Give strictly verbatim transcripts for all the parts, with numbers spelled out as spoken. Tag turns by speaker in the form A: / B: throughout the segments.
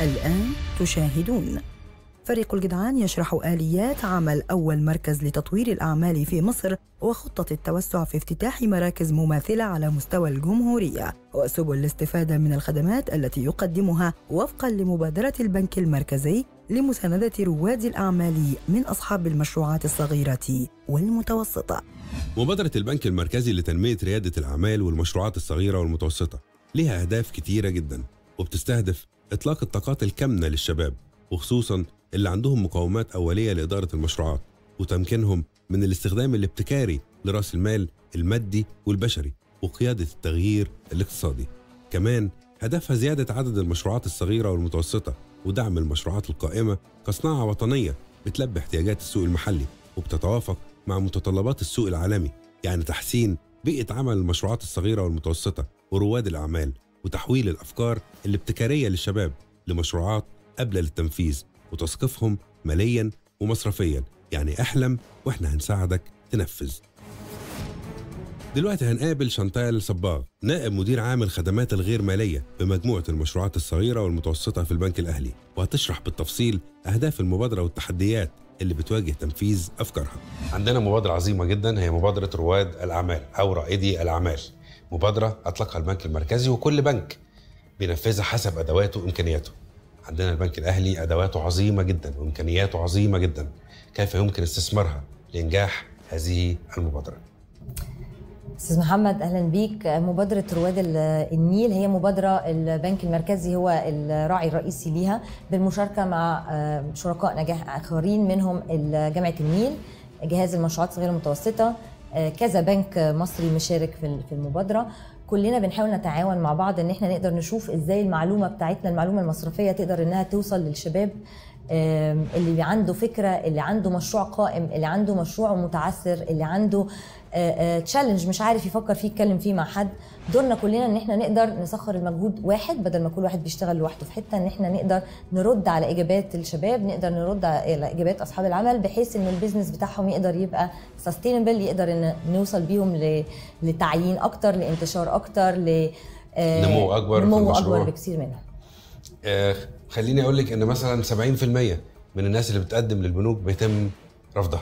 A: الآن تشاهدون. فريق الجدعان يشرح آليات عمل أول مركز لتطوير الأعمال في مصر وخطة التوسع في افتتاح مراكز مماثلة على مستوى الجمهورية وسبل الاستفادة من الخدمات التي يقدمها وفقاً لمبادرة البنك المركزي لمساندة رواد الأعمال من أصحاب المشروعات الصغيرة والمتوسطة.
B: مبادرة البنك المركزي لتنمية ريادة الأعمال والمشروعات الصغيرة والمتوسطة لها أهداف كتيرة جداً، وبتستهدف إطلاق الطاقات الكامنة للشباب، وخصوصاً اللي عندهم مقومات أولية لإدارة المشروعات، وتمكينهم من الاستخدام الابتكاري لرأس المال المادي والبشري وقيادة التغيير الاقتصادي. كمان هدفها زيادة عدد المشروعات الصغيرة والمتوسطة ودعم المشروعات القائمة كصناعة وطنية بتلبي احتياجات السوق المحلي وبتتوافق مع متطلبات السوق العالمي، يعني تحسين بيئة عمل المشروعات الصغيرة والمتوسطة ورواد الأعمال، وتحويل الأفكار الابتكارية للشباب لمشروعات قابلة للتنفيذ وتثقيفهم مالياً ومصرفياً. يعني احلم واحنا هنساعدك تنفذ. دلوقتي هنقابل شانتال صباغ، نائب مدير عام الخدمات الغير مالية بمجموعة المشروعات الصغيرة والمتوسطة في البنك الأهلي، وهتشرح بالتفصيل أهداف المبادرة والتحديات اللي بتواجه تنفيذ أفكارها. عندنا مبادرة عظيمة جدا هي مبادرة رواد الأعمال أو رائدي الأعمال، مبادرة أطلقها البنك المركزي وكل بنك بينفذها حسب أدواته وإمكانياته. عندنا البنك الأهلي أدواته عظيمة جدا وإمكانياته عظيمة جدا، كيف يمكن استثمارها لإنجاح هذه المبادرة؟
C: أستاذ محمد أهلا بيك. مبادرة رواد النيل هي مبادرة البنك المركزي هو الراعي الرئيسي ليها بالمشاركة مع شركاء نجاح آخرين منهم جامعة النيل، جهاز المشروعات الصغيرة المتوسطة، كذا بنك مصري مشارك في المبادرة. كلنا بنحاول نتعاون مع بعض ان احنا نقدر نشوف ازاي المعلومة بتاعتنا المعلومة المصرفية تقدر انها توصل للشباب اللي عنده فكرة، اللي عنده مشروع قائم، اللي عنده مشروع متعثر، اللي عنده تشالنج مش عارف يفكر فيه يتكلم فيه مع حد. دورنا كلنا ان احنا نقدر نسخر المجهود واحد بدل ما كل واحد بيشتغل لوحده في حته، ان احنا نقدر نرد على اجابات الشباب، نقدر نرد على اجابات اصحاب العمل، بحيث ان البيزنس بتاعهم يقدر يبقى سستينبل، يقدر ان نوصل بيهم لتعيين اكتر، لانتشار اكتر، ل
B: نمو اكبر
C: نمو اكبر بكثير منهم.
B: آه خليني اقول لك ان مثلا سبعين بالمية من الناس اللي بتقدم للبنوك بيتم رفضها.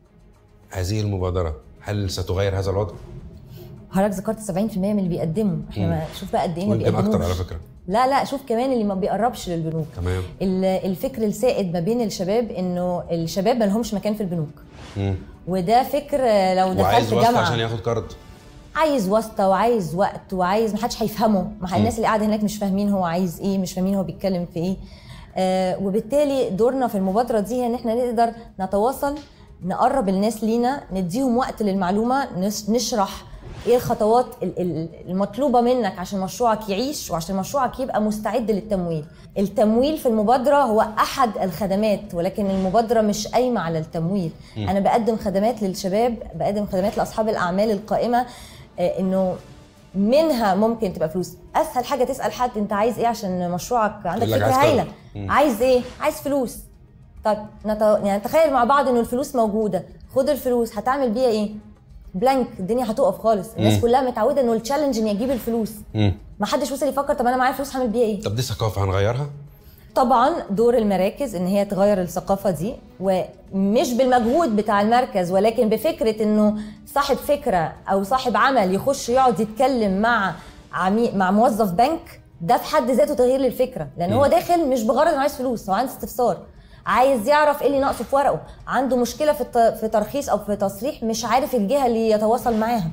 B: هذه المبادره هل ستغير هذا الوضع؟
C: حضرتك ذكرت سبعين بالمية من اللي بيقدموا، احنا شوف بقى قد ايه ما
B: بيقدموش اكتر على فكره.
C: لا لا شوف كمان اللي ما بيقربش للبنوك.
B: تمام.
C: الفكر السائد ما بين الشباب انه الشباب ما لهمش مكان في البنوك. مم. وده فكر لو دخلت جامعه
B: وعايز عشان ياخد كارد،
C: عايز واسطه وعايز وقت وعايز ما حدش هيفهمه، مع الناس اللي قاعده هناك مش فاهمين هو عايز ايه، مش فاهمين هو بيتكلم في ايه. آه وبالتالي دورنا في المبادره دي هي ان احنا نقدر نتواصل، نقرب الناس لينا، نديهم وقت للمعلومه، نشرح ايه الخطوات المطلوبه منك عشان مشروعك يعيش وعشان مشروعك يبقى مستعد للتمويل. التمويل في المبادره هو احد الخدمات، ولكن المبادره مش قايمه على التمويل. م. انا بقدم خدمات للشباب، بقدم خدمات لاصحاب الاعمال القائمه، انه منها ممكن تبقى فلوس. اسهل حاجه تسال حد انت عايز ايه عشان مشروعك، عندك فكره هايله، عايز ايه؟ عايز فلوس. طب نت... يعني تخيل مع بعض انه الفلوس موجوده، خد الفلوس، هتعمل بيها ايه؟ بلانك، الدنيا هتقف خالص. الناس كلها متعوده انه التشالنج اني اجيب الفلوس، ما حدش وصل يفكر طب انا معايا فلوس هعمل بيها ايه.
B: طب دي ثقافه هنغيرها؟
C: طبعا دور المراكز ان هي تغير الثقافه دي، ومش بالمجهود بتاع المركز ولكن بفكره انه صاحب فكره او صاحب عمل يخش يقعد يتكلم مع عمي... مع موظف بنك، ده في حد ذاته تغيير للفكره، لان هو داخل مش بغرض انه عايز فلوس، هو عنده استفسار، عايز يعرف ايه اللي ناقصه في ورقه، عنده مشكله في في ترخيص او في تصريح مش عارف الجهه اللي يتواصل معاها،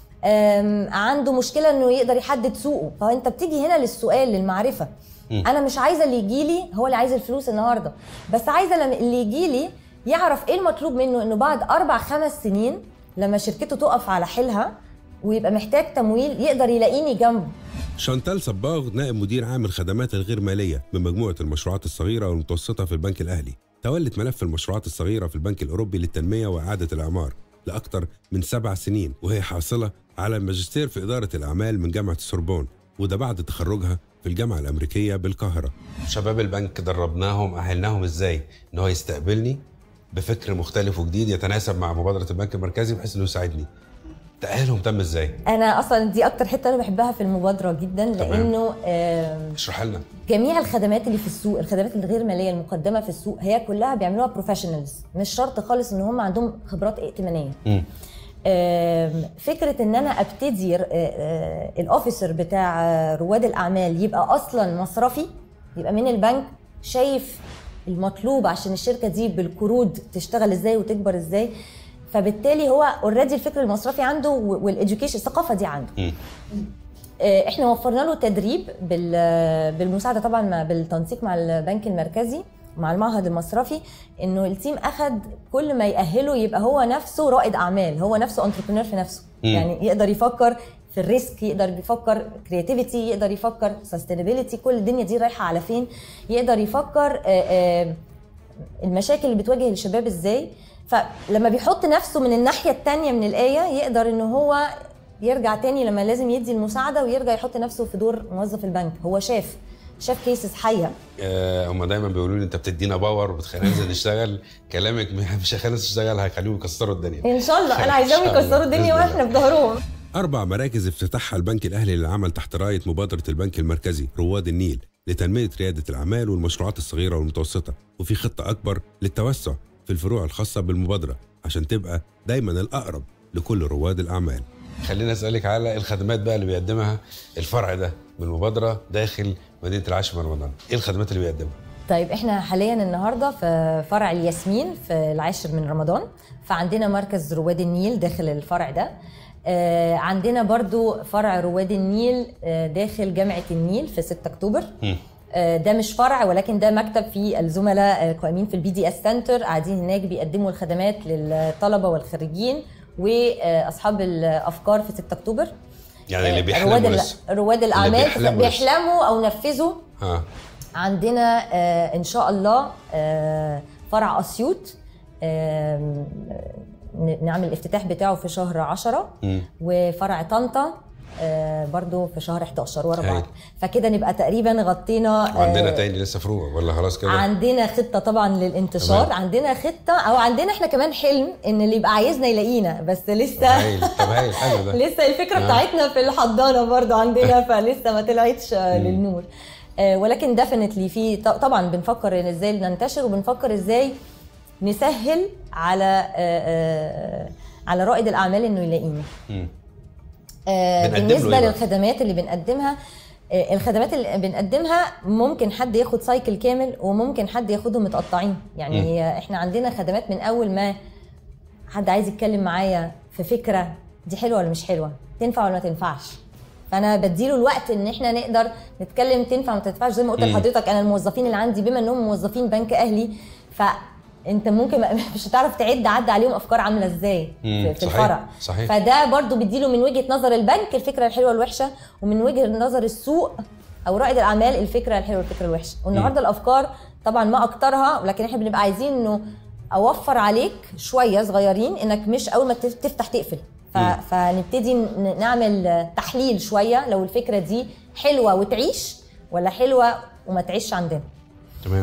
C: عنده مشكله انه يقدر يحدد سوقه. فانت بتيجي هنا للسؤال، للمعرفه. م. انا مش عايزه اللي يجي لي هو اللي عايز الفلوس النهارده، بس عايزه اللي يجي لي يعرف ايه المطلوب منه، انه بعد اربع خمس سنين لما شركته تقف على حيلها ويبقى محتاج تمويل يقدر يلاقيني جنبه.
B: شانتال صباغ نائب مدير عام الخدمات الغير مالية من مجموعة المشروعات الصغيرة والمتوسطة في البنك الأهلي، تولت ملف المشروعات الصغيرة في البنك الأوروبي للتنمية وإعادة الإعمار لأكثر من سبع سنين، وهي حاصلة على الماجستير في إدارة الأعمال من جامعة السوربون، وده بعد تخرجها في الجامعة الأمريكية بالقاهرة. شباب البنك دربناهم، أهلناهم إزاي إن هو يستقبلني بفكر مختلف وجديد يتناسب مع مبادرة البنك المركزي بحيث إنه يساعدني. تأهيلهم تم ازاي؟
C: انا اصلا دي اكتر حته انا بحبها في المبادره جدا، لانه
B: اشرح لنا.
C: جميع الخدمات اللي في السوق، الخدمات الغير ماليه المقدمه في السوق، هي كلها بيعملوها بروفيشنالز، مش شرط خالص ان هم عندهم خبرات ائتمانيه. م. فكره ان انا ابتدي الاوفيسر بتاع رواد الاعمال يبقى اصلا مصرفي، يبقى من البنك شايف المطلوب عشان الشركه دي بالقروض تشتغل ازاي وتكبر ازاي، فبالتالي هو اوريدي الفكر المصرفي عنده والاديوكيشن الثقافه دي عنده. م. احنا وفرنا له تدريب بالمساعده طبعا بالتنسيق مع البنك المركزي مع المعهد المصرفي، انه التيم اخد كل ما يأهله يبقى هو نفسه رائد اعمال، هو نفسه انتربرينور في نفسه. م. يعني يقدر يفكر في الريسك، يقدر يفكر كرياتيفيتي، يقدر يفكر سستينابيلتي، كل الدنيا دي رايحه على فين، يقدر يفكر المشاكل اللي بتواجه الشباب ازاي. فلما بيحط نفسه من الناحيه الثانيه من الايه يقدر ان هو يرجع تاني لما لازم يدي المساعده ويرجع يحط نفسه في دور موظف البنك. هو شاف شاف كيسز حيه.
B: آه هم دايما بيقولوا لي انت بتدينا باور وبتخلينا ننزل نشتغل، كلامك مش هيخلينا نشتغل، هيخليهم يكسروا الدنيا
C: ان شاء الله. انا عايزاهم يكسروا الدنيا واحنا في ظهرهم.
B: اربع مراكز افتتحها البنك الاهلي للعمل تحت رايه مبادره البنك المركزي رواد النيل لتنميه رياده الاعمال والمشروعات الصغيره والمتوسطه، وفي خطه اكبر للتوسع في الفروع الخاصه بالمبادره عشان تبقى دايما الاقرب لكل رواد الاعمال. خلينا اسالك على الخدمات بقى اللي بيقدمها الفرع ده من المبادره داخل مدينه العاشر من رمضان، ايه الخدمات اللي بيقدمها؟
C: طيب احنا حاليا النهارده في فرع الياسمين في العاشر من رمضان، فعندنا مركز رواد النيل داخل الفرع ده. آه عندنا برضو فرع رواد النيل آه داخل جامعه النيل في ستة اكتوبر. م. آه ده مش فرع ولكن ده مكتب فيه الزملاء القائمين في البي دي اس سنتر، قاعدين هناك بيقدموا الخدمات للطلبه والخريجين واصحاب الافكار في ستة اكتوبر.
B: يعني اللي بيحلموا
C: رواد, رواد الاعمال بيحلموا, بيحلموا او نفذوا.
B: ها.
C: عندنا آه ان شاء الله آه فرع اسيوط آه نعمل الافتتاح بتاعه في شهر عشرة، م. وفرع طنطا آه برضو في شهر احداشر ورا بعض، فكده نبقى تقريبا غطينا.
B: آه عندنا تاني لسه فروع ولا خلاص كده؟
C: عندنا خطه طبعا للانتشار. تمام. عندنا خطه او عندنا احنا كمان حلم ان اللي يبقى عايزنا يلاقينا، بس لسه
B: هايل. طب هايل حلو ده.
C: لسه الفكره آه. بتاعتنا في الحضانه برضو عندنا فلسه ما طلعتش للنور، آه ولكن ديفينتلي في طبعا بنفكر ازاي ننتشر، وبنفكر ازاي نسهل على آه آه على رائد الاعمال انه يلاقينا. آه بالنسبه للخدمات اللي بنقدمها، آه الخدمات اللي بنقدمها ممكن حد ياخد سايكل كامل وممكن حد ياخدهم متقطعين. يعني آه احنا عندنا خدمات من اول ما حد عايز يتكلم معايا في فكره دي حلوه ولا مش حلوه، تنفع ولا ما تنفعش، فانا بديله الوقت ان احنا نقدر نتكلم تنفع وما تنفعش. زي ما قلت لحضرتك انا الموظفين اللي عندي بما انهم موظفين بنك اهلي، ف انت ممكن مش هتعرف تعد عد عليهم افكار عامله ازاي في, في الفرع.
B: صحيح.
C: فده برضو بيديله من وجهه نظر البنك الفكره الحلوه والوحشه، ومن وجهه نظر السوق او رائد الاعمال الفكره الحلوه والفكره الوحشه. والنهارده الافكار طبعا ما اكترها، ولكن احنا بنبقى عايزين انه اوفر عليك شويه صغيرين انك مش اول ما تفتح تقفل، فنبتدي نعمل تحليل شويه لو الفكره دي حلوه وتعيش ولا حلوه وما تعيش عندنا.
B: تمام.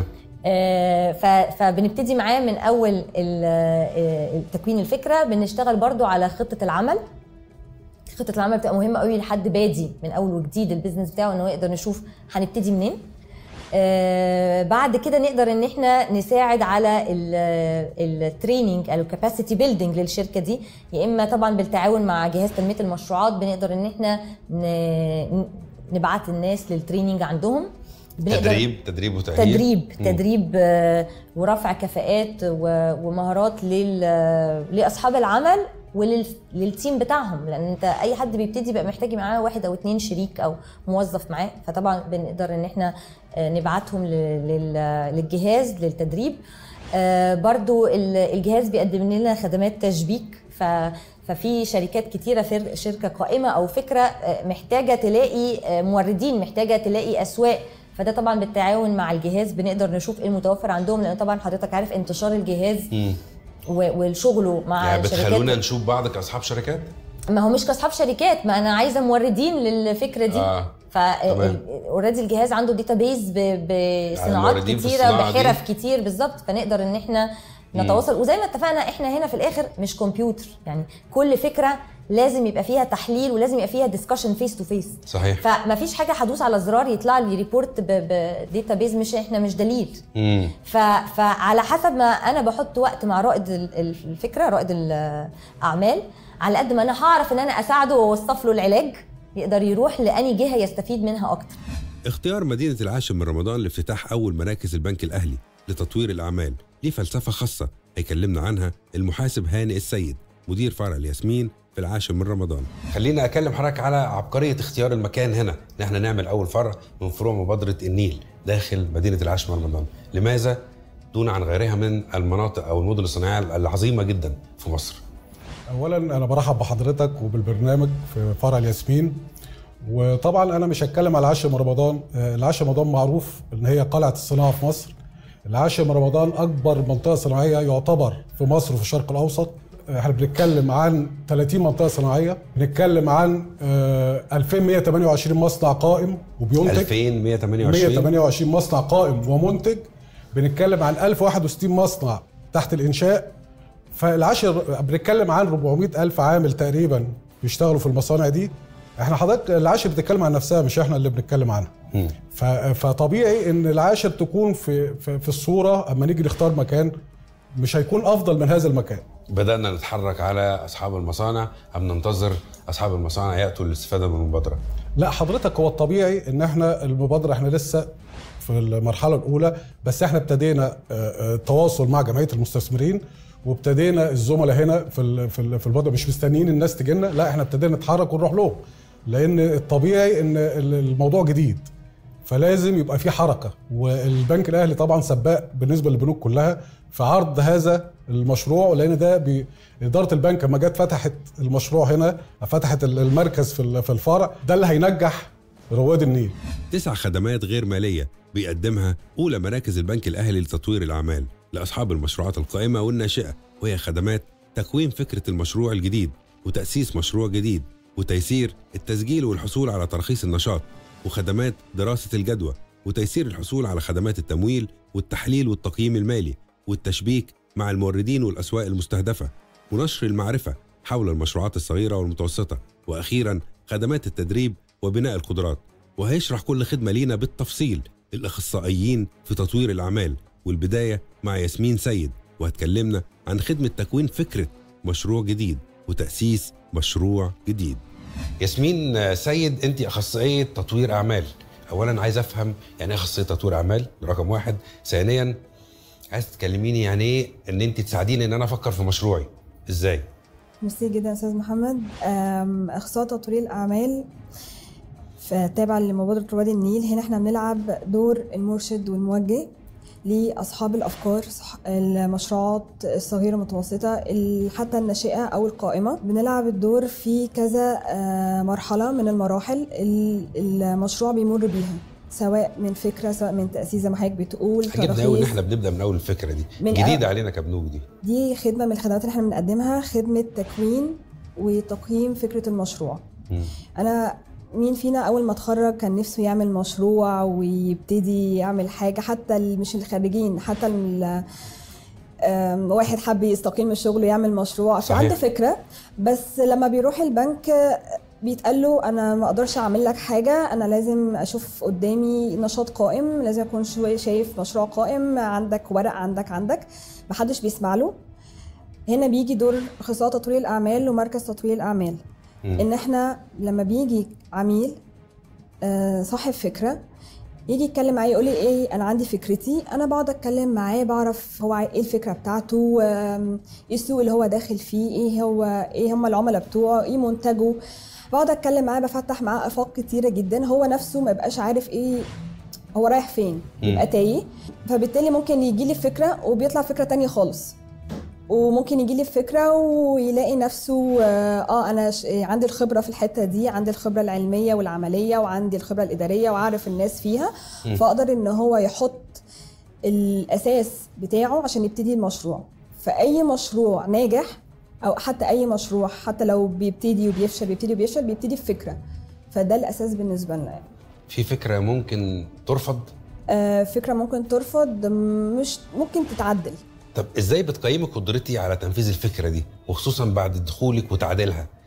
C: فبنبتدي معاه من اول تكوين الفكره، بنشتغل برضو على خطه العمل. خطه العمل بتبقى مهمه قوي لحد بادي من اول وجديد البيزنس بتاعه، انه يقدر نشوف هنبتدي منين. بعد كده نقدر ان احنا نساعد على التريننج او الكاباسيتي بيلدينج للشركه دي، يا اما طبعا بالتعاون مع جهاز تنميه المشروعات بنقدر ان احنا نبعت الناس للتريننج عندهم.
B: تدريب تدريب وتأهيل.
C: تدريب تدريب ورفع كفاءات ومهارات لاصحاب العمل وللتيم بتاعهم، لان انت اي حد بيبتدي بقى محتاج معاه واحد او اتنين شريك او موظف معاه، فطبعا بنقدر ان احنا نبعتهم للجهاز للتدريب. برضو الجهاز بيقدم لنا خدمات تشبيك، ففي شركات كتيره، شركه قائمه او فكره محتاجه تلاقي موردين، محتاجه تلاقي اسواق، فده طبعا بالتعاون مع الجهاز بنقدر نشوف ايه المتوفر عندهم، لان طبعا حضرتك عارف انتشار الجهاز والشغله مع
B: يعني الشركات. بتخلونا نشوف بعض كاصحاب شركات؟
C: ما هو مش كاصحاب شركات، ما انا عايزه موردين للفكره دي. اه فاوريدي الجهاز عنده داتابيز بصناعات كتيره بحرف كتير بالظبط، فنقدر ان احنا نتواصل. وزي ما اتفقنا احنا هنا في الاخر مش كمبيوتر، يعني كل فكره لازم يبقى فيها تحليل ولازم يبقى فيها ديسكشن فيس تو فيس.
B: صحيح.
C: فما فيش حاجه هدوس على زرار يطلع لي ريبورت بداتا بيز، مش احنا مش دليل.
B: امم
C: فعلى حسب ما انا بحط وقت مع رائد الفكره، رائد الاعمال، على قد ما انا هعرف ان انا اساعده واوصف له العلاج يقدر يروح لأني جهه يستفيد منها اكتر.
B: اختيار مدينه العاشر من رمضان لافتتاح اول مراكز البنك الاهلي لتطوير الاعمال ليه فلسفه خاصه هيكلمنا عنها المحاسب هانئ السيد، مدير فرع الياسمين في العاشر من رمضان. خلينا اكلم حضرتك على عبقريه اختيار المكان هنا، ان احنا نعمل اول فرع من فروع مبادره النيل داخل مدينه العاشر من رمضان. لماذا دون عن غيرها من المناطق او المدن الصناعيه العظيمه جدا في مصر؟
D: اولا انا برحب بحضرتك وبالبرنامج في فرع الياسمين. وطبعا انا مش هتكلم على العاشر من رمضان، العاشر من رمضان معروف ان هي قلعه الصناعه في مصر. العاشر من رمضان اكبر منطقه صناعيه يعتبر في مصر وفي الشرق الاوسط. احنا بنتكلم عن ثلاثين منطقه صناعيه، بنتكلم عن ألفين ومئة وثمانية وعشرين مصنع قائم وبينتج،
B: ألفين ومئة وثمانية وعشرين
D: مئة وثمانية وعشرين مصنع قائم ومنتج. بنتكلم عن ألف وواحد وستين مصنع تحت الانشاء. فالعاشر بنتكلم عن أربعمئة ألف عامل تقريبا بيشتغلوا في المصانع دي. احنا حضرتك العاشر بتتكلم عن نفسها، مش احنا اللي بنتكلم عنها. فطبيعي ان العاشر تكون في في, في الصوره. اما نيجي نختار مكان مش هيكون افضل من هذا المكان.
B: بدأنا نتحرك على اصحاب المصانع ام ننتظر اصحاب المصانع ياتوا للاستفاده من المبادره؟
D: لا حضرتك، هو الطبيعي ان احنا المبادره احنا لسه في المرحله الاولى، بس احنا ابتدينا التواصل مع جمعيه المستثمرين، وابتدينا الزملاء هنا في في المبادره مش مستنيين الناس تجي لنا، لا احنا ابتدينا نتحرك ونروح لهم، لان الطبيعي ان الموضوع جديد فلازم يبقى في حركه. والبنك الاهلي طبعا سباق بالنسبه للبنوك كلها في عرض هذا المشروع، لان ده اداره البنك لما جت فتحت المشروع هنا، فتحت المركز في في الفرع ده اللي هينجح رواد النيل.
B: تسع خدمات غير ماليه بيقدمها اولى مراكز البنك الاهلي لتطوير الاعمال لاصحاب المشروعات القائمه والناشئه، وهي خدمات تكوين فكره المشروع الجديد وتاسيس مشروع جديد وتيسير التسجيل والحصول على ترخيص النشاط، وخدمات دراسه الجدوى وتيسير الحصول على خدمات التمويل والتحليل والتقييم المالي والتشبيك مع الموردين والاسواق المستهدفه، ونشر المعرفه حول المشروعات الصغيره والمتوسطه، واخيرا خدمات التدريب وبناء القدرات. وهيشرح كل خدمه لينا بالتفصيل الاخصائيين في تطوير الاعمال، والبدايه مع ياسمين سيد، وهتكلمنا عن خدمه تكوين فكره مشروع جديد وتاسيس مشروع جديد. ياسمين سيد، انت اخصائيه تطوير اعمال. اولا عايز افهم يعني ايه اخصائيه تطوير اعمال، رقم واحد. ثانيا عايز تكلميني يعني ايه ان انت تساعديني ان انا افكر في مشروعي ازاي.
E: ميرسي جدا يا استاذ محمد. اخصائيه تطوير الاعمال تابع لمبادره رواد النيل. هنا احنا بنلعب دور المرشد والموجه لاصحاب الافكار، المشروعات الصغيره المتوسطه حتى الناشئه او القائمه. بنلعب الدور في كذا مرحله من المراحل المشروع بيمر بيها، سواء من فكره سواء من تاسيس زي ما حضرتك بتقول.
B: عجبني قوي ان احنا بنبدا من اول الفكره دي، جديده علينا كبنوك. دي
E: دي خدمه من الخدمات اللي احنا بنقدمها، خدمه تكوين وتقييم فكره المشروع. م. انا مين فينا اول ما اتخرج كان نفسه يعمل مشروع ويبتدي يعمل حاجه، حتى مش الخريجين، حتى واحد حب يستقيل من الشغل ويعمل مشروع عشان عنده فكره، بس لما بيروح البنك بيتقال له انا ما اقدرش اعمل لك حاجه، انا لازم اشوف قدامي نشاط قائم، لازم اكون شويه شايف مشروع قائم، عندك ورق، عندك عندك محدش بيسمع له. هنا بيجي دور اخصائي تطوير الاعمال ومركز تطوير الاعمال. م. ان احنا لما بيجي عميل صاحب فكره يجي يتكلم معايا يقول لي ايه انا عندي فكرتي، انا بقعد اتكلم معاه، بعرف هو ايه الفكره بتاعته، ايه السوق اللي هو داخل فيه، ايه هو ايه هم العملاء بتوعه، ايه منتجه. بقعد اتكلم معاه، بفتح معاه افاق كتيره جدا، هو نفسه ما يبقاش عارف ايه هو رايح فين، يبقى تايه. فبالتالي ممكن يجي لي فكره وبيطلع فكره تانية خالص، وممكن يجي لي فكره ويلاقي نفسه اه انا عندي الخبره في الحته دي، عندي الخبره العلميه والعمليه وعندي الخبره الاداريه وعارف الناس فيها، فاقدر ان هو يحط الاساس بتاعه عشان يبتدي المشروع. فاي مشروع ناجح او حتى اي مشروع حتى لو بيبتدي وبيفشل بيبتدي وبيفشل بيبتدي بفكره، فده الاساس بالنسبه لنا.
B: في فكره ممكن ترفض؟
E: آه فكره ممكن ترفض، مش ممكن تتعدل.
B: طب ازاي بتقيمي قدرتي على تنفيذ الفكره دي، وخصوصا بعد دخولك وتعديلها؟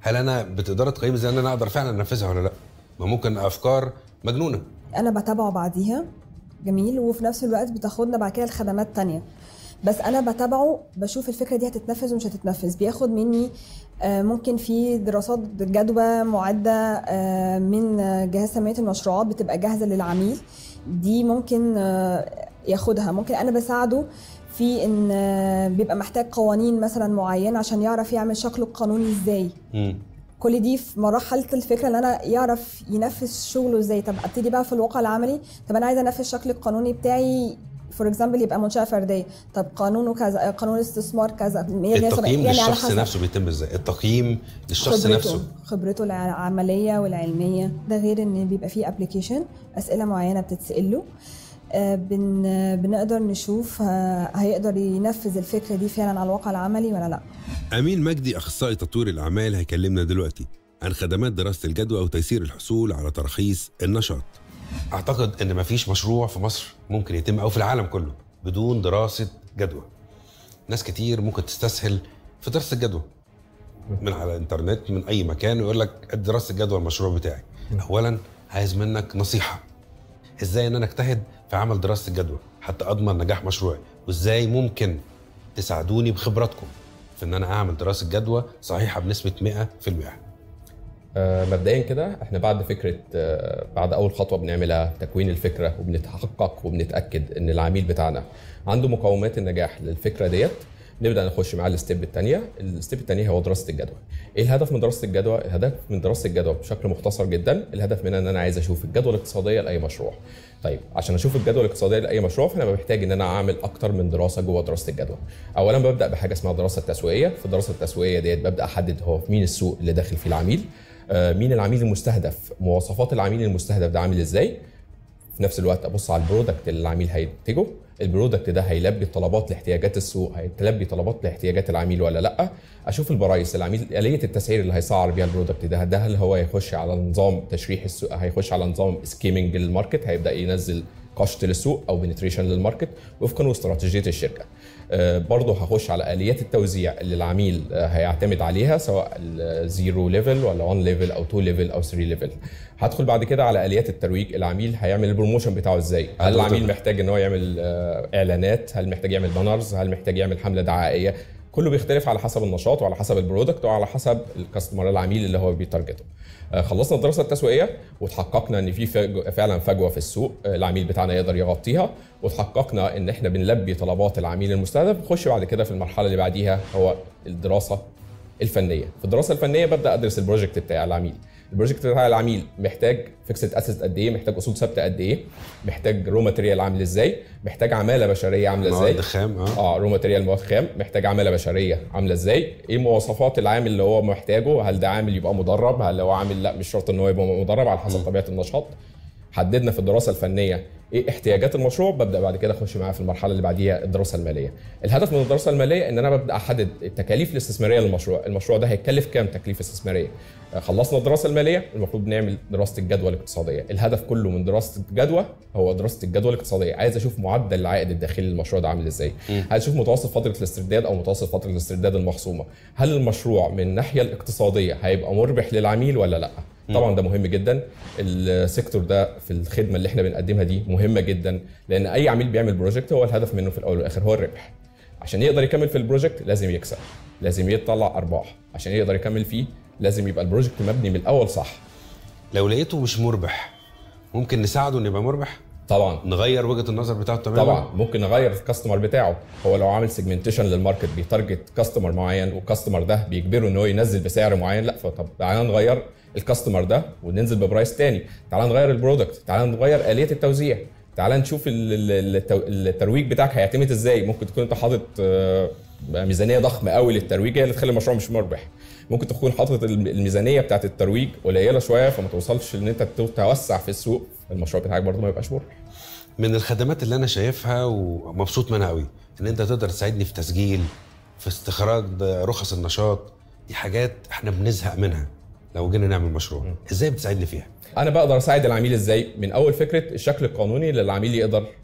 B: هل انا بتقدر تقيم ازاي ان انا اقدر فعلا انفذها ولا لا؟ ما ممكن افكار مجنونه.
E: انا بتابعه بعديها جميل، وفي نفس الوقت بتاخدنا بعد كده لخدمات تانية، بس انا بتابعه بشوف الفكره دي هتتنفذ ومش هتتنفذ. بياخد مني ممكن في دراسات جدوى معده من جهاز تنميه المشروعات بتبقى جاهزه للعميل، دي ممكن ياخدها. ممكن انا بساعده في ان بيبقى محتاج قوانين مثلا معينه عشان يعرف يعمل شكله القانوني ازاي. م. كل دي في مرحله الفكره ان انا يعرف ينفذ شغله ازاي. طب ابتدي بقى في الواقع العملي، طب انا عايزه انفذ الشكل القانوني بتاعي فور اكزامبل يبقى منشاه فرديه، طب قانونه كذا، قانون الاستثمار كذا.
B: التقييم يعني للشخص نفسه بيتم ازاي؟ التقييم للشخص
E: خبرته.
B: نفسه،
E: خبرته العمليه والعلميه. ده غير ان بيبقى فيه ابلكيشن اسئله معينه بتتسال له، بن بنقدر نشوف هيقدر ينفذ الفكره دي فعلا على الواقع العملي ولا لا.
B: امين مجدي اخصائي تطوير الاعمال هيكلمنا دلوقتي عن خدمات دراسه الجدوى او تيسير الحصول على تراخيص النشاط. اعتقد ان مفيش مشروع في مصر ممكن يتم او في العالم كله بدون دراسه جدوى. ناس كتير ممكن تستسهل في دراسه الجدوى من على الانترنت من اي مكان ويقول لك دراسه الجدوى المشروع بتاعي. اولا عايز منك نصيحه ازاي ان انا اجتهد في عمل دراسه الجدوى حتى اضمن نجاح مشروعي، وازاي ممكن تساعدوني بخبراتكم في ان انا اعمل دراسه جدوى صحيحه بنسبه مئة في المئة.
F: آه مبدئيا كده احنا بعد فكره آه بعد اول خطوه بنعملها تكوين الفكره، وبنتحقق وبنتاكد ان العميل بتاعنا عنده مقومات النجاح للفكره ديت، نبدا نخش معاه الستيب الثانيه. الستيب الثانيه هو دراسه الجدوى. ايه الهدف من دراسه الجدوى؟ الهدف من دراسه الجدوى بشكل مختصر جدا، الهدف منها ان انا عايز اشوف الجدوى الاقتصاديه لاي مشروع. طيب عشان اشوف الجدوى الاقتصاديه لاي مشروع فانا محتاج ان انا اعمل اكتر من دراسه جوه دراسه الجدوى. اولا ببدا بحاجه اسمها دراسه تسويقيه. في الدراسه التسويقيه ديت ببدا احدد هو مين السوق اللي داخل فيه العميل، مين العميل المستهدف، مواصفات العميل المستهدف ده عامل ازاي. في نفس الوقت ابص على البرودكت اللي العميل هينتجه، البرودكت ده هيلبي طلبات لاحتياجات السوق، هيلبي طلبات لاحتياجات العميل ولا لا. اشوف البرايس، العميل آلية التسعير اللي هيسعر بيها البرودكت ده، ده هل هو هيخش على نظام تشريح السوق، هيخش على نظام سكيمنج للماركت، هيبدا ينزل قشط للسوق او بنتريشن للماركت وفقا لاستراتيجيه الشركه. آه برضه هخش على اليات التوزيع اللي العميل آه هيعتمد عليها، سواء زيرو ليفل ولا واحد ليفل او اتنين ليفل او تلاتة ليفل. هدخل بعد كده على اليات الترويج، العميل هيعمل البروموشن بتاعه ازاي، هل العميل محتاج ان هو يعمل آه اعلانات، هل محتاج يعمل بانرز، هل محتاج يعمل حمله دعائيه. كله بيختلف على حسب النشاط وعلى حسب البرودكت وعلى حسب الكاستمر العميل اللي هو بيتارجته. خلصنا الدراسه التسويقيه وتحققنا ان في فعلا فجوه في السوق العميل بتاعنا يقدر يغطيها، وتحققنا ان احنا بنلبي طلبات العميل المستهدف. نخش بعد كده في المرحله اللي بعديها هو الدراسه الفنيه. في الدراسه الفنيه ببدا ادرس البروجكت بتاع العميل. البروجكت بتاع العميل محتاج فيكسد اسيت قد ايه، محتاج اصول ثابته قد ايه، محتاج رو ماتيريال عامل ازاي، محتاج عماله بشريه عامله ازاي،
B: مواد خام اه
F: اه رو ماتيريال مواد خام، محتاج عماله بشريه عامله ازاي، ايه مواصفات العامل اللي هو محتاجه، هل ده عامل يبقى مدرب، هل هو عامل لا مش شرط ان هو يبقى مدرب على حسب طبيعه النشاط. حددنا في الدراسه الفنيه ايه احتياجات المشروع، ببدا بعد كده اخش معاه في المرحله اللي بعديها الدراسه الماليه. الهدف من الدراسه الماليه ان انا ببدا احدد التكاليف الاستثماريه للمشروع، المشروع ده هيكلف كام تكلفه استثماريه. خلصنا الدراسه الماليه، المفروض نعمل دراسه الجدوى الاقتصاديه. الهدف كله من دراسه الجدوى هو دراسه الجدوى الاقتصاديه، عايز اشوف معدل العائد الداخلي للمشروع ده عامل ازاي، عايز اشوف متوسط فتره الاسترداد او متوسط فتره الاسترداد المخصومه، هل المشروع من الناحيه الاقتصاديه هيبقى مربح للعميل ولا لا. طبعا ده مهم جدا، السيكتور ده في الخدمه اللي احنا بنقدمها دي مهمه جدا، لان اي عميل بيعمل بروجكت هو الهدف منه في الاول والاخر هو الربح. عشان يقدر يكمل في البروجكت لازم يكسب، لازم يطلع ارباح، عشان يقدر يكمل فيه لازم يبقى البروجكت مبني من الاول صح.
B: لو لقيته مش مربح ممكن نساعده انه يبقى مربح؟
F: طبعا
B: نغير وجهه النظر بتاعته تماما.
F: طبعا ممكن نغير الكاستمر بتاعه. هو لو عامل سيجمنتيشن للماركت بيتارجت كاستمر معين والكاستمر ده بيجبره ان هو ينزل بسعر معين، لا فطب تعالى نغير الكاستمر ده وننزل ببرايس تاني، تعالى نغير البرودكت، تعالى نغير آلية التوزيع، تعالى نشوف الترويج بتاعك هيعتمد ازاي. ممكن تكون انت حاطط ميزانيه ضخمه قوي للترويج هي اللي تخلي المشروع مش مربح، ممكن تكون حاطط الميزانيه بتاعت الترويج قليله شويه فما توصلش ان انت توسع في السوق، المشروع بتاعك برضه ما يبقاش مربح.
B: من الخدمات اللي انا شايفها ومبسوط منها قوي ان انت تقدر تساعدني في تسجيل، في استخراج رخص النشاط، دي حاجات احنا بنزهق منها لو جينا نعمل مشروع. ازاي بتساعدني فيها؟
F: انا بقدر اساعد العميل ازاي؟ من اول فكره الشكل القانوني اللي العميل يقدر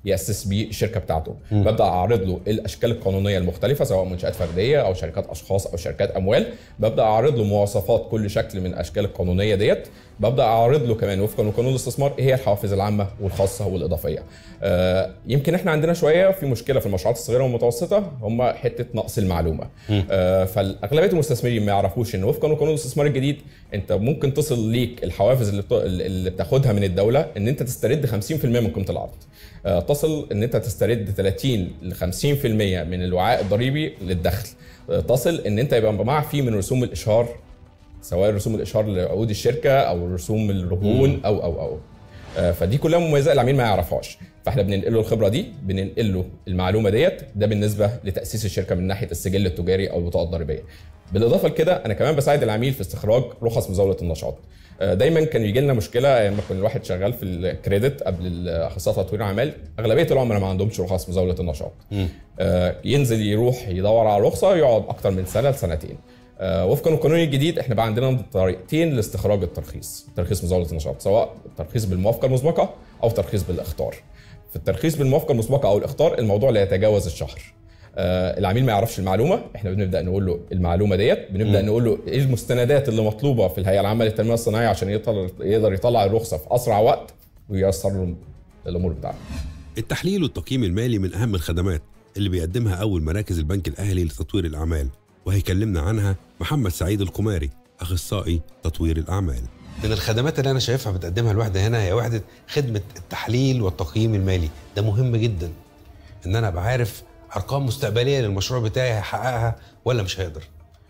F: ياسس بيه الشركه بتاعته. م. ببدا اعرض له الاشكال القانونيه المختلفه سواء منشات فرديه او شركات اشخاص او شركات اموال، ببدا اعرض له مواصفات كل شكل من الاشكال القانونيه ديت، ببدا اعرض له كمان وفقا لقانون الاستثمار ايه هي الحوافز العامه والخاصه والاضافيه. آه يمكن احنا عندنا شويه في مشكله في المشروعات الصغيره والمتوسطه، هم حته نقص المعلومه. آه فاغلبيه المستثمرين ما يعرفوش ان وفقا لقانون الاستثمار الجديد انت ممكن تصل ليك الحوافز اللي, اللي بتاخدها من الدوله ان انت تسترد خمسين في المية من قيمه الارض، آه تصل ان انت تسترد ثلاثين ل خمسين في المية من الوعاء الضريبي للدخل، آه تصل ان انت يبقى معفي من رسوم الاشهار سواء رسوم الاشهار لعقود الشركه او رسوم الرهون او او او آه فدي كلها مميزات العميل ما يعرفهاش، فاحنا بننقل له الخبره دي، بننقل له المعلومه ديت. ده بالنسبه لتاسيس الشركه من ناحيه السجل التجاري او البطاقه الضريبيه. بالاضافه لكده انا كمان بساعد العميل في استخراج رخص مزاوله النشاط. دايما كان يجي لنا مشكله لما كان الواحد شغال في الكريدت قبل اخصائي تطوير اعمال، اغلبيه العملاء ما عندهمش رخص مزاوله النشاط. م. ينزل يروح يدور على رخصه يقعد اكتر من سنه لسنتين. وفقا للقانون الجديد احنا بقى عندنا طريقتين لاستخراج الترخيص، ترخيص مزاوله النشاط، سواء ترخيص بالموافقه المسبقه او ترخيص بالاخطار. في الترخيص بالموافقه المسبقه او الاخطار الموضوع لا يتجاوز الشهر. آه العميل ما يعرفش المعلومه، احنا بنبدا نقول له المعلومه ديت، بنبدا م. نقول له ايه المستندات اللي مطلوبه في الهيئه العامه للتنميه الصناعيه عشان يقدر يقدر يطلع الرخصه في اسرع وقت وييسر له الامور بتاعته.
B: التحليل والتقييم المالي من اهم الخدمات اللي بيقدمها اول مراكز البنك الاهلي لتطوير الاعمال، وهيكلمنا عنها محمد سعيد القماري اخصائي تطوير الاعمال.
G: من الخدمات اللي انا شايفها بتقدمها الوحده هنا هي وحده خدمه التحليل والتقييم المالي. ده مهم جدا ان انا ابقى عارف ارقام مستقبليه للمشروع بتاعي هيحققها ولا مش هيقدر.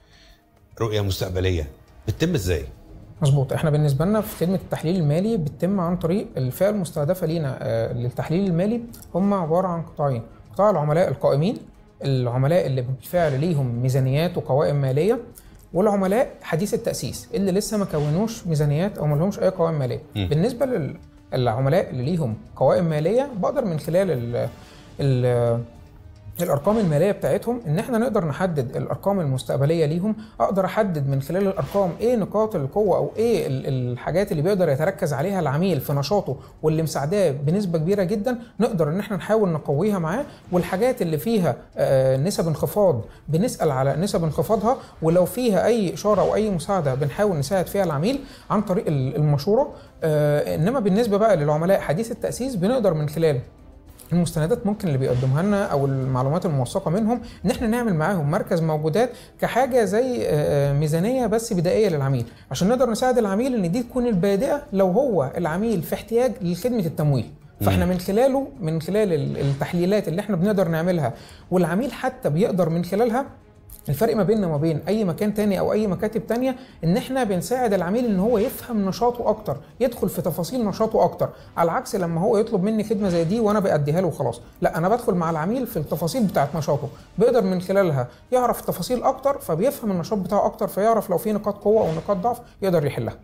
G: رؤيه مستقبليه بتتم ازاي؟
H: مظبوط. احنا بالنسبه لنا في خدمه التحليل المالي بتتم عن طريق الفئه المستهدفه لينا آه للتحليل المالي، هم عباره عن قطاعين: قطاع العملاء القائمين، العملاء اللي بالفعل ليهم ميزانيات وقوائم ماليه، والعملاء حديث التاسيس اللي لسه ما كونوش ميزانيات او ما لهمش اي قوائم ماليه. م. بالنسبه للعملاء اللي ليهم قوائم ماليه بقدر من خلال ال ال الارقام الماليه بتاعتهم ان احنا نقدر نحدد الارقام المستقبليه ليهم. اقدر احدد من خلال الارقام ايه نقاط القوه او ايه الحاجات اللي بيقدر يتركز عليها العميل في نشاطه واللي مساعداه بنسبه كبيره جدا نقدر ان احنا نحاول نقويها معاه، والحاجات اللي فيها نسب انخفاض بنسال على نسب انخفاضها، ولو فيها اي اشاره او اي مساعده بنحاول نساعد فيها العميل عن طريق المشوره. انما بالنسبه بقى للعملاء حديث التاسيس بنقدر من خلال المستندات ممكن اللي بيقدمها لنا او المعلومات الموثقه منهم ان احنا نعمل معاهم مركز موجودات كحاجه زي ميزانيه بس بدائيه للعميل، عشان نقدر نساعد العميل ان دي تكون البادئه لو هو العميل في احتياج لخدمه التمويل. فاحنا من خلاله من خلال التحليلات اللي احنا بنقدر نعملها والعميل حتى بيقدر من خلالها. الفرق ما بيننا وما بين اي مكان تاني او اي مكاتب تانية ان احنا بنساعد العميل ان هو يفهم نشاطه اكتر، يدخل في تفاصيل نشاطه اكتر، على عكس لما هو يطلب مني خدمه زي دي وانا باديها له وخلاص. لا، انا بدخل مع العميل في التفاصيل بتاعه نشاطه، بيقدر من خلالها يعرف تفاصيل اكتر، فبيفهم النشاط بتاعه اكتر، فيعرف لو في نقاط قوه او نقاط ضعف يقدر يحلها.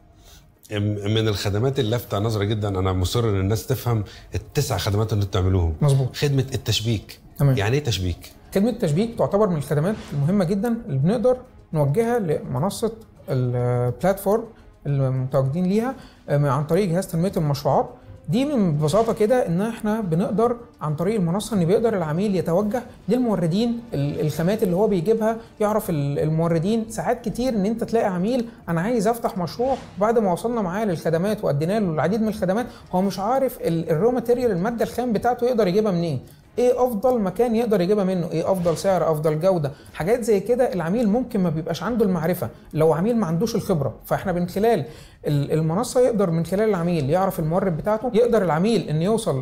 G: من الخدمات اللي لافته نظري جدا، انا مصر ان الناس تفهم التسع خدمات اللي بتعملوهم.
H: مظبوط.
G: خدمه التشبيك.
H: تمام.
G: يعني ايه تشبيك؟
H: خدمة التشبيك تعتبر من الخدمات المهمة جدا اللي بنقدر نوجهها لمنصة البلاتفورم المتواجدين ليها عن طريق جهاز تنمية المشروعات. دي من ببساطة كده ان احنا بنقدر عن طريق المنصة ان بيقدر العميل يتوجه للموردين الخامات اللي هو بيجيبها، يعرف الموردين. ساعات كتير ان انت تلاقي عميل انا عايز افتح مشروع، بعد ما وصلنا معاه للخدمات وادينا له العديد من الخدمات هو مش عارف الرو ماتيريال المادة الخام بتاعته يقدر يجيبها منين، ايه افضل مكان يقدر يجيبها منه، ايه افضل سعر، افضل جوده، حاجات زي كده. العميل ممكن ما بيبقاش عنده المعرفه لو عميل ما عندوش الخبره. فاحنا من خلال المنصه يقدر من خلال العميل يعرف المورد بتاعته، يقدر العميل ان يوصل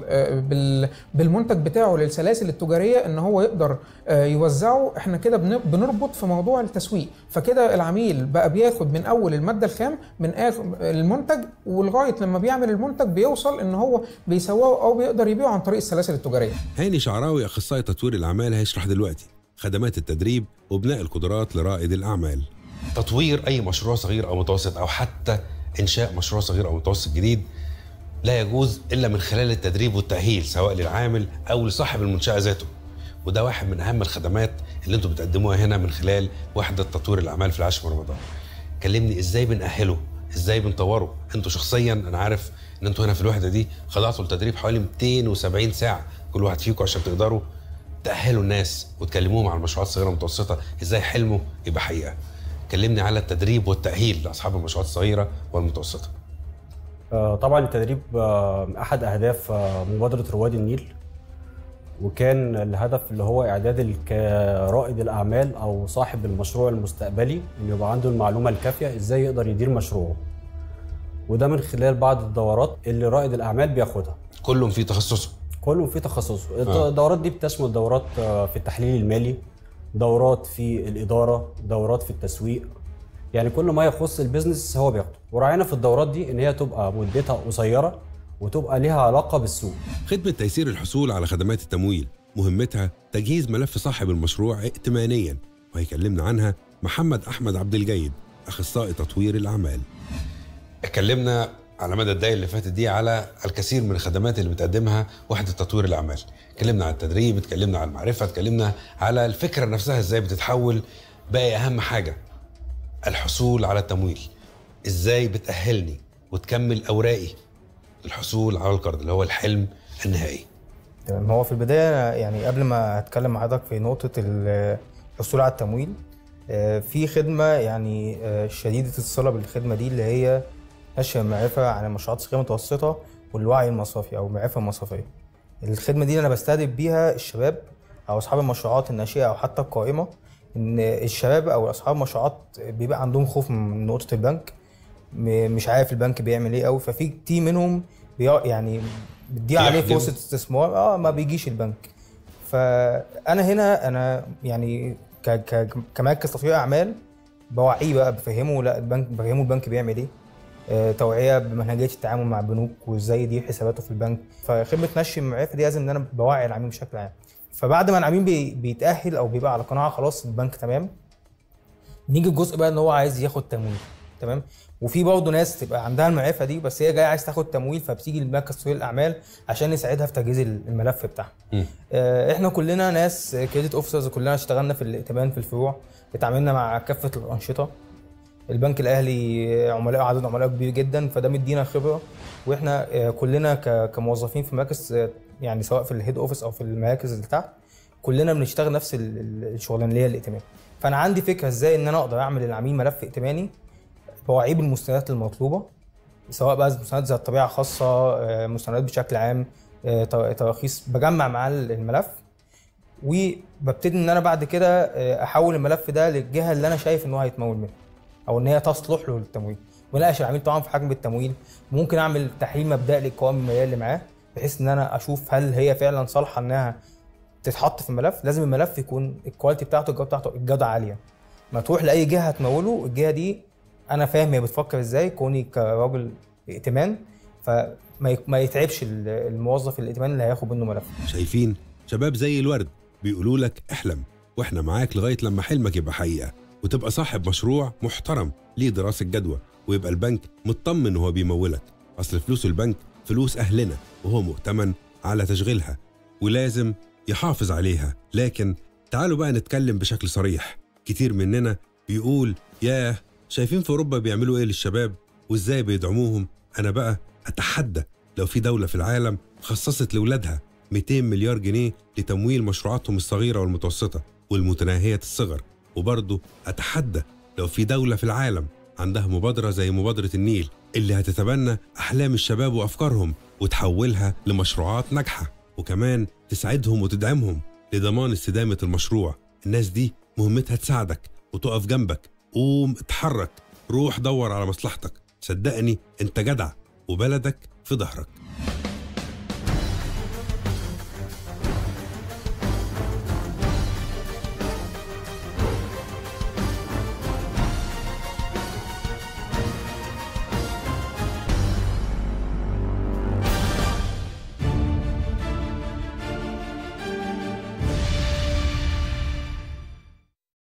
H: بالمنتج بتاعه للسلاسل التجاريه ان هو يقدر يوزعه. احنا كده بنربط في موضوع التسويق، فكده العميل بقى بياخد من اول الماده الخام من اخر المنتج ولغايه لما بيعمل المنتج بيوصل ان هو بيسوقه او بيقدر يبيعه عن طريق السلاسل التجاريه.
B: هاني شعراوي اخصائي تطوير الاعمال هيشرح دلوقتي خدمات التدريب وبناء القدرات لرائد الاعمال.
G: تطوير اي مشروع صغير او متوسط او حتى انشاء مشروع صغير او متوسط جديد لا يجوز الا من خلال التدريب والتاهيل سواء للعامل او لصاحب المنشاه ذاته، وده واحد من اهم الخدمات اللي انتم بتقدموها هنا من خلال وحده تطوير الاعمال في العاشر من رمضان. كلمني ازاي بنأهله، ازاي بنطوره. انتوا شخصيا انا عارف ان انتوا هنا في الوحده دي خضعتوا لتدريب حوالي مئتين وسبعين ساعه كل واحد فيكم عشان تقدروا تأهلوا الناس وتكلموهم عن المشروعات الصغيرة والمتوسطة ازاي حلمه يبقى حقيقة. كلمني على التدريب والتأهيل لأصحاب المشروعات الصغيرة والمتوسطة.
I: طبعا التدريب أحد أهداف مبادرة رواد النيل، وكان الهدف اللي هو إعداد رائد الأعمال أو صاحب المشروع المستقبلي إنه يبقى عنده المعلومة الكافية إزاي يقدر يدير مشروعه، وده من خلال بعض الدورات اللي رائد الأعمال بياخدها.
G: كلهم في تخصصه؟
I: كلهم في تخصصه. آه. الدورات دي بتشمل دورات في التحليل المالي، دورات في الإدارة، دورات في التسويق، يعني كل ما يخص البيزنس هو بياخده. وراعينا في الدورات دي ان هي تبقى مدتها قصيره وتبقى ليها علاقه بالسوق.
B: خدمه تيسير الحصول على خدمات التمويل مهمتها تجهيز ملف صاحب المشروع ائتمانيا، وهيكلمنا عنها محمد احمد عبد الجيد اخصائي تطوير الاعمال.
G: اتكلمنا على مدى الدقائق اللي فاتت دي على الكثير من الخدمات اللي بتقدمها وحده تطوير الاعمال. اتكلمنا على التدريب، اتكلمنا على المعرفه، اتكلمنا على الفكره نفسها ازاي بتتحول. باقي اهم حاجه الحصول على التمويل، ازاي بتأهلني وتكمل اوراقي للحصول على القرض اللي هو الحلم النهائي.
J: تمام. هو في البدايه يعني قبل ما اتكلم مع حضرتك في نقطه الحصول على التمويل، في خدمه يعني شديده الصله بالخدمه دي اللي هي نشر المعرفه عن المشروعات الصغيره المتوسطه والوعي المصرفي او المعرفه المصرفيه. الخدمه دي انا بستهدف بيها الشباب او اصحاب المشروعات الناشئه او حتى القائمه، ان الشباب او اصحاب المشروعات بيبقى عندهم خوف من نقطه البنك، مش عارف البنك بيعمل ايه قوي، ففي كتير منهم يعني بتضيع عليه فرصه استثمار اه ما بيجيش البنك. فانا هنا انا يعني كمركز تطوير اعمال بوعيه بقى، بفهمه لا البنك، بفهمه البنك بيعمل ايه، آه، توعيه بمنهجيه التعامل مع البنوك وازاي يدير حساباته في البنك. فخدمه نشر المعرفه دي لازم ان انا بوعي العميل بشكل عام. فبعد ما العميل بي بيتاهل او بيبقى على قناعه خلاص البنك تمام، نيجي الجزء بقى ان هو عايز ياخد تمويل. تمام. وفي برضه ناس تبقى عندها المعرفه دي بس هي جايه عايز تاخد تمويل، فبتيجي لمركز تطوير الاعمال عشان نساعدها في تجهيز الملف بتاعها. آه احنا كلنا ناس كريدت اوفيسرز، كلنا اشتغلنا في الائتمان في الفروع، اتعاملنا مع كافه الانشطه. البنك الاهلي عملاء عدد عملاء كبير جدا، فده مدينا خبره. واحنا آه كلنا كموظفين في مركز آه يعني سواء في الهيد اوفيس او في المراكز اللي تحت كلنا بنشتغل نفس الشغلانه اللي هي الائتمان. فانا عندي فكره ازاي ان انا اقدر اعمل للعميل ملف ائتماني بوعيه بالمستندات المطلوبه، سواء بقى مستندات ذات طبيعه خاصه، مستندات بشكل عام، تراخيص، بجمع معاه الملف وببتدي ان انا بعد كده احول الملف ده للجهه اللي انا شايف ان هو هيتمول منها او ان هي تصلح له للتمويل. وناقش العميل طبعا في حجم التمويل، ممكن اعمل تحليل مبدئي للقوائم الماليه اللي معاه بحيث ان انا اشوف هل هي فعلا صالحه انها تتحط في الملف. لازم الملف يكون الكواليتي بتاعته الجوده بتاعته الجوده عاليه، ما تروح لاي جهه هتموله الجهه دي انا فاهم هي بتفكر ازاي كوني كراجل ائتمان، فما ما يتعبش الموظف الائتمان اللي هياخد منه ملف.
B: شايفين شباب زي الورد بيقولوا لك احلم واحنا معاك لغايه لما حلمك يبقى حقيقه وتبقى صاحب مشروع محترم ليه دراسه جدوى، ويبقى البنك مطمن وهو بيمولك. اصل فلوس البنك فلوس اهلنا وهو مؤتمن على تشغيلها ولازم يحافظ عليها. لكن تعالوا بقى نتكلم بشكل صريح. كتير مننا بيقول ياه شايفين في أوروبا بيعملوا إيه للشباب وإزاي بيدعموهم. أنا بقى أتحدى لو في دولة في العالم خصصت لأولادها مئتين مليار جنيه لتمويل مشروعاتهم الصغيرة والمتوسطة والمتناهية الصغر. وبرضه أتحدى لو في دولة في العالم عندها مبادرة زي مبادرة النيل اللي هتتبنى أحلام الشباب وأفكارهم وتحولها لمشروعات ناجحة، وكمان تساعدهم وتدعمهم لضمان استدامة المشروع. الناس دي مهمتها تساعدك وتقف جنبك. قوم اتحرك، روح دور على مصلحتك، صدقني انت جدع وبلدك في ظهرك.